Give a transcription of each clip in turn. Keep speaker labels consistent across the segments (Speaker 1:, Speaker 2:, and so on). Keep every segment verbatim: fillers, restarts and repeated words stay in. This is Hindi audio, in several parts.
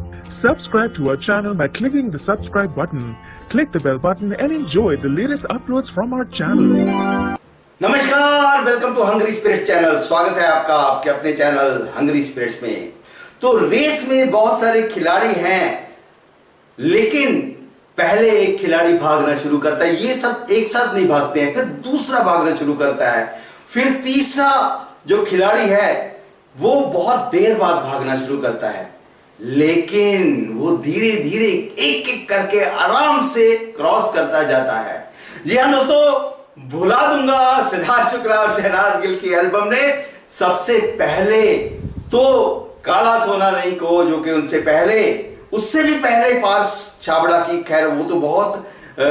Speaker 1: Subscribe to our channel by clicking the subscribe button. Click the bell button and enjoy the latest uploads from our channel.
Speaker 2: नमस्कार, welcome to Hungry Spirits channel. स्वागत है आपका आपके अपने चैनल हंग्री स्पिरिट्स में। तो रेस में बहुत सारे खिलाड़ी हैं, लेकिन पहले एक खिलाड़ी भागना शुरू करता है। ये सब एक साथ नहीं भागते हैं, फिर दूसरा भागना शुरू करता है, फिर तीसरा जो खिलाड़ी है वो बहुत देर बाद भागना शुरू करता है, लेकिन वो धीरे धीरे एक एक करके आराम से क्रॉस करता जाता है। जी हाँ दोस्तों, भुला दूंगा सिद्धार्थ शुक्ला और शहनाज गिल की एल्बम ने सबसे पहले तो काला सोना नहीं को, जो कि उनसे पहले उससे भी पहले पास छाबड़ा की, खैर वो तो बहुत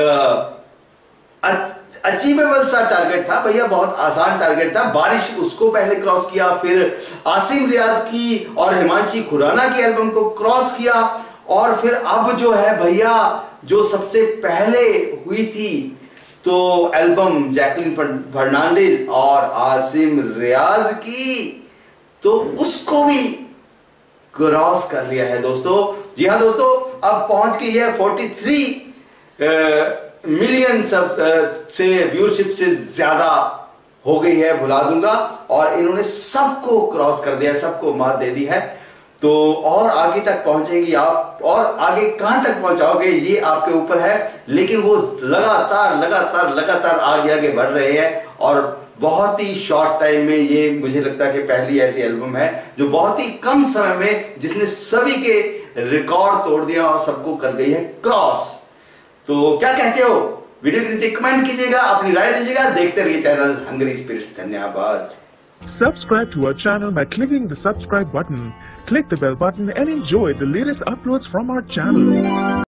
Speaker 2: अचीवेबल सा टारगेट था भैया, बहुत आसान टारगेट था। बारिश उसको पहले क्रॉस किया, फिर आसिम रियाज की और हिमांशी खुराना की एल्बम को क्रॉस किया, और फिर अब जो है भैया जो सबसे पहले हुई थी तो एल्बम जैकलिन फर्नांडिस और आसिम रियाज की, तो उसको भी क्रॉस कर लिया है दोस्तों। जी हाँ दोस्तों, अब पहुंच गई है तैंतालीस मिलियन सब से व्यूअरशिप से ज्यादा हो गई है भुला दूंगा, और इन्होंने सबको क्रॉस कर दिया, सबको मात दे दी है। तो और आगे तक पहुंचेंगी आप, और आगे कहां तक पहुंचाओगे ये आपके ऊपर है, लेकिन वो लगातार लगातार लगातार आगे आगे बढ़ रहे हैं, और बहुत ही शॉर्ट टाइम में ये मुझे लगता है कि पहली ऐसी एल्बम है जो बहुत ही कम समय में जिसने सभी के रिकॉर्ड तोड़ दिया और सबको कर गई है क्रॉस। तो क्या कहते हो? वीडियो के नीचे कमेंट कीजिएगा, अपनी राय दीजिएगा। देखते रहिए चैनल हंग्री स्पिरिट्स। धन्यवाद।
Speaker 1: Subscribe to our channel by clicking the subscribe button. Click the bell button and enjoy the latest uploads from our channel.